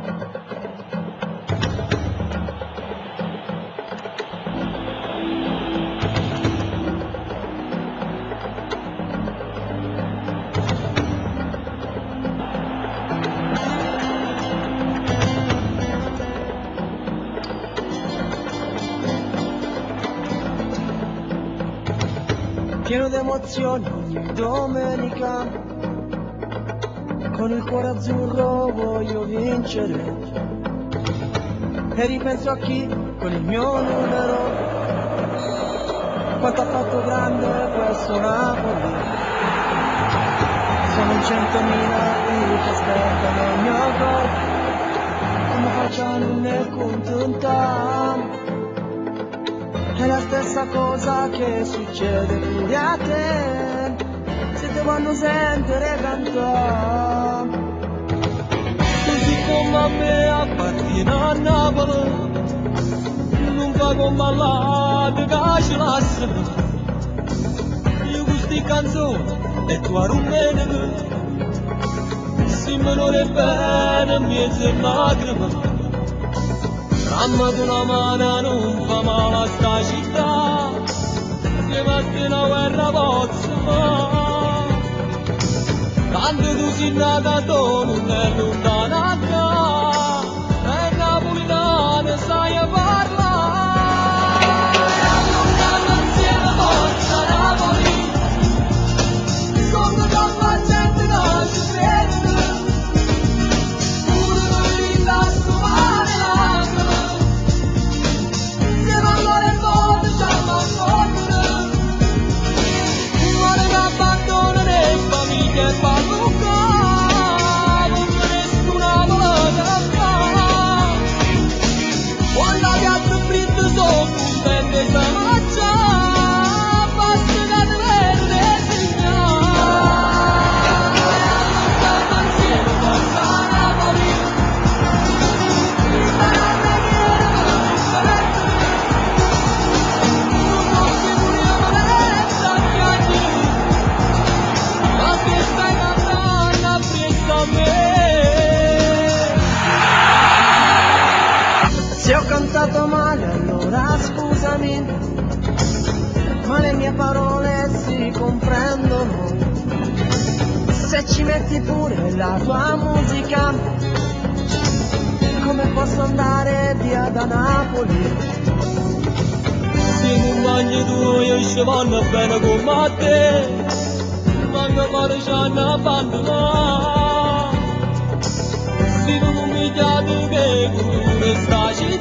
Pieno d'emozioni ogni domenica, con il cuore azzurro voglio vincere, e ripenso a chi con il mio numero, quanto ha fatto grande questo Napoli. Sono in 100.000 qui che aspettano il mio gol, come facciano nel contuntam. È la stessa cosa che succede pure a te, se te vanno sentire cantare. Così come a me appartiene a Napoli, non fa con ballate che ci lasciano. Io queste canzoni e tu a rumene, se me non è bene mi è lacrime. Mamma con una mano non fa male a sta città, se mette una guerra pozza fa. Tanto tu sei nata tu, non è lontana a te, è napolitana, sai a parlare. Andiamo insieme forza Napoli, con troppa gente che ci prende, pure noi li lascio male lacrime. Che fa Luca, non c'è nessuna volta fa. Quando la piazza fritta sono contente se mangia, basta che te verde signore. Stiamo insieme forza Napoli, libera la preghiera per non si muriamo senza piangere. Se ho cantato male allora scusami, ma le mie parole si comprendono. Se ci metti pure la tua musica, come posso andare via da Napoli? Se non mangi tu io ci vanno bene come te, manca pare ci hanno abbandonato. Se non umiliato che pure sta città.